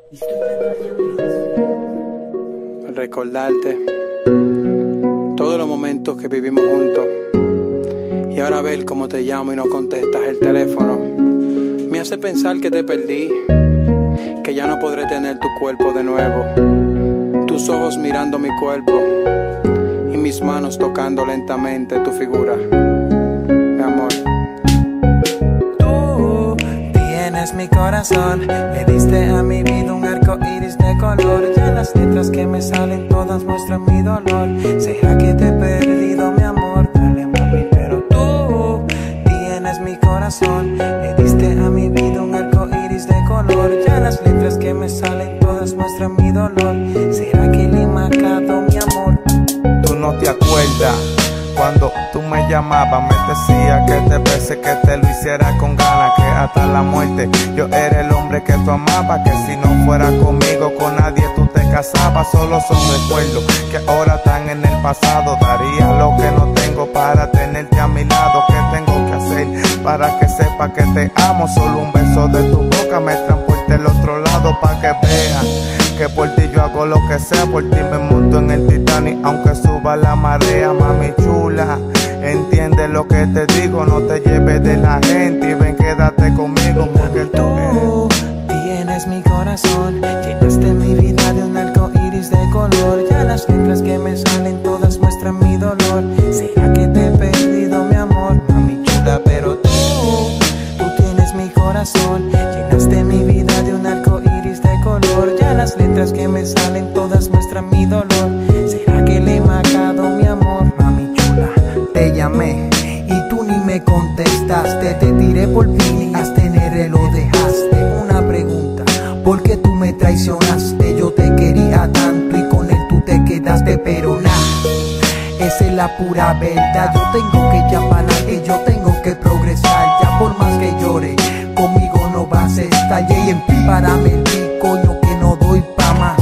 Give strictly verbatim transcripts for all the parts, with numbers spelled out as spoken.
Al recordarte todos los momentos que vivimos juntos y ahora ver cómo te llamo y no contestas el teléfono, me hace pensar que te perdí, que ya no podré tener tu cuerpo de nuevo, tus ojos mirando mi cuerpo y mis manos tocando lentamente tu figura, mi amor. Tú tienes mi corazón, le diste a mi vida un arco iris de color. Ya las letras que me salen todas muestran mi dolor. ¿Será que te he perdido, mi amor? Dale, mami, pero tú tienes mi corazón, le diste a mi vida un arco iris de color. Ya las letras que me salen todas muestran mi dolor. ¿Será que le he marcado, mi amor? Tú no te acuerdas cuando tú me llamabas, me decías que te bese, que te lo hiciera con ganas, que hasta la muerte yo era el hombre que tú amabas, que si no fuera conmigo con nadie tú te casabas. Solo son recuerdos que ahora están en el pasado. Daría lo que no tengo para tenerte a mi lado. ¿Qué tengo que hacer para que sepa que te amo? Solo un beso de tu boca me transporte al otro lado, pa' que veas que por ti yo hago lo que sea. Por ti me monto en el Titanic aunque suba la marea, mami chula. Entiende lo que te digo, no te lleves de la gente y ven, quédate conmigo porque tú tienes mi corazón, llenaste mi vida de un arco iris de color. Ya las letras que me salen todas muestran mi dolor. ¿Será que te he perdido, mi amor? Mami chula, pero tú, tú tienes mi corazón, llenaste mi vida de un arco iris de color. Ya las letras que me salen todas muestran mi dolor. ¿Será que le he marcado, mi amor? Mami chula, te llamé y tú ni me contestaste. Te tiré por fin, hasta enero lo dejaste. Una pregunta, ¿por qué tú me traicionaste? Yo te quería tanto y con él tú te quedaste, pero nada, esa es la pura verdad. Yo tengo que llamar y yo tengo que progresar. Ya por más que llore, conmigo no vas a estar. Y en fin, para mentir, coño, que no doy pa' más.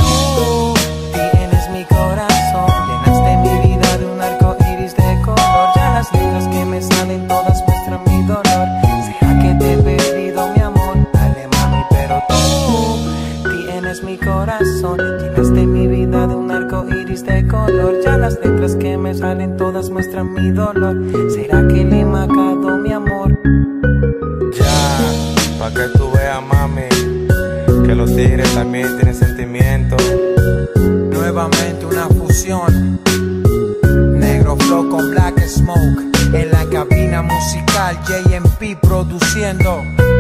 Tú tienes mi corazón, llenaste mi vida de un arco iris de color. Ya las letras que me salen todas muestran mi dolor. ¿Será que te he perdido, mi amor? Dale, mami, pero tú tienes mi corazón, llenaste mi vida de un arco iris de color. Ya las letras que me salen todas muestran mi dolor. ¿Será que le he marcado, mi amor? ya, pa' que tú veas, mami, que los tigres también tienen sentimientos. Nuevamente una fusión, Negro Flow con Black Smoke en la cabina musical, J M P produciendo.